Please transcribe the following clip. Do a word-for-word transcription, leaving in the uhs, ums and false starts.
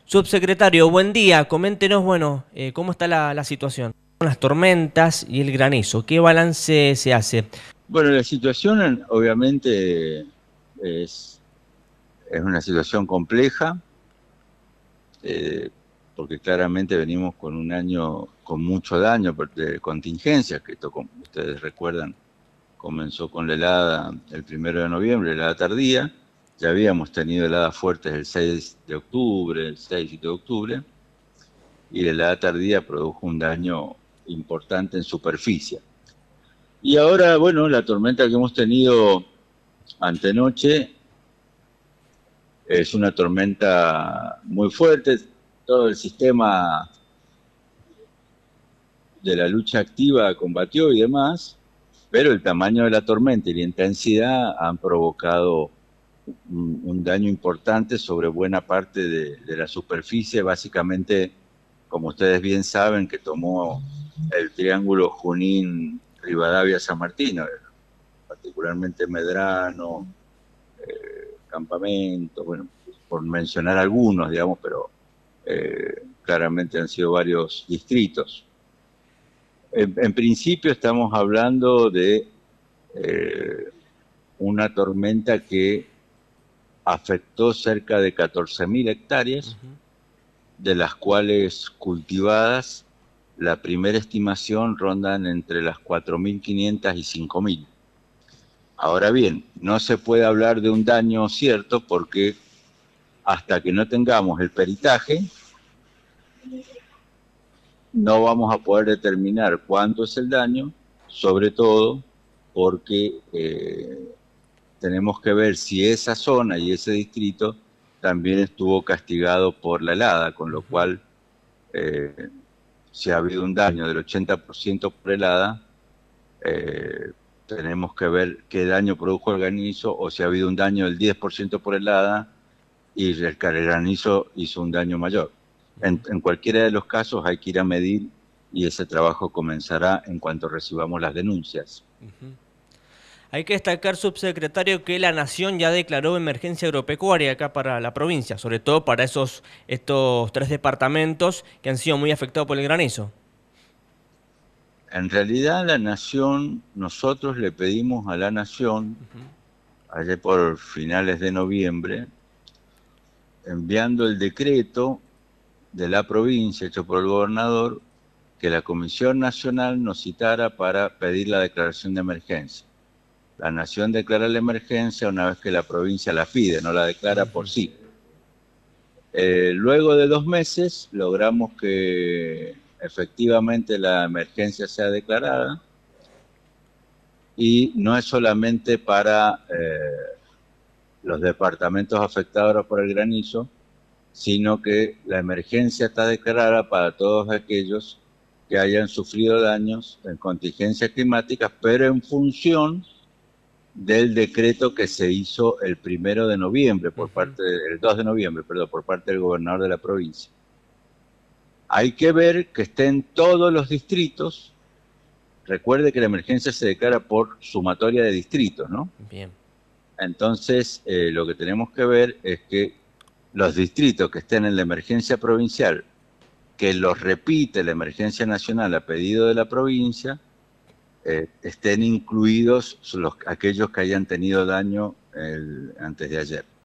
Subsecretario, buen día. Coméntenos, bueno, eh, cómo está la, la situación con las tormentas y el granizo. ¿Qué balance se hace? Bueno, la situación obviamente es, es una situación compleja, eh, porque claramente venimos con un año con mucho daño de contingencias, que esto, como ustedes recuerdan, comenzó con la helada el primero de noviembre, helada tardía. Ya habíamos tenido heladas fuertes el seis de octubre, el seis de octubre, y la helada tardía produjo un daño importante en superficie. Y ahora, bueno, la tormenta que hemos tenido antenoche es una tormenta muy fuerte. Todo el sistema de la lucha activa combatió y demás, pero el tamaño de la tormenta y la intensidad han provocado un, un daño importante sobre buena parte de, de la superficie, básicamente, como ustedes bien saben, que tomó el triángulo Junín, Rivadavia, San Martín, particularmente Medrano, eh, Campamento, bueno, por mencionar algunos, digamos, pero eh, claramente han sido varios distritos. En, en principio estamos hablando de eh, una tormenta que afectó cerca de catorce mil hectáreas, Ujú. de las cuales cultivadas, la primera estimación rondan entre las cuatro mil quinientas y cinco mil. Ahora bien, no se puede hablar de un daño cierto porque hasta que no tengamos el peritaje, no vamos a poder determinar cuánto es el daño, sobre todo porque eh, tenemos que ver si esa zona y ese distrito también estuvo castigado por la helada, con lo Ujú. cual, eh, si ha habido un daño del ochenta por ciento por helada, eh, tenemos que ver qué daño produjo el granizo, o si ha habido un daño del diez por ciento por helada y el granizo hizo un daño mayor. En, en cualquiera de los casos hay que ir a medir y ese trabajo comenzará en cuanto recibamos las denuncias. Ujú. Hay que destacar, subsecretario, que la Nación ya declaró emergencia agropecuaria acá para la provincia, sobre todo para esos estos tres departamentos que han sido muy afectados por el granizo. En realidad la Nación, nosotros le pedimos a la Nación, Ujú. ayer por finales de noviembre, enviando el decreto de la provincia hecho por el gobernador, que la Comisión Nacional nos citara para pedir la declaración de emergencia. La Nación declara la emergencia una vez que la provincia la pide, no la declara por Ujú. sí. Eh, luego de dos meses logramos que efectivamente la emergencia sea declarada, y no es solamente para eh, los departamentos afectados por el granizo, sino que la emergencia está declarada para todos aquellos que hayan sufrido daños en contingencias climáticas, pero en función del decreto que se hizo el primero de noviembre por Ujú. parte, el dos de noviembre, perdón, por parte del gobernador de la provincia. Hay que ver que estén todos los distritos. Recuerde que la emergencia se declara por sumatoria de distritos, ¿no? Bien. Entonces, eh, lo que tenemos que ver es que los distritos que estén en la emergencia provincial, que los repite la emergencia nacional a pedido de la provincia, eh, estén incluidos los, aquellos que hayan tenido daño el, antes de ayer.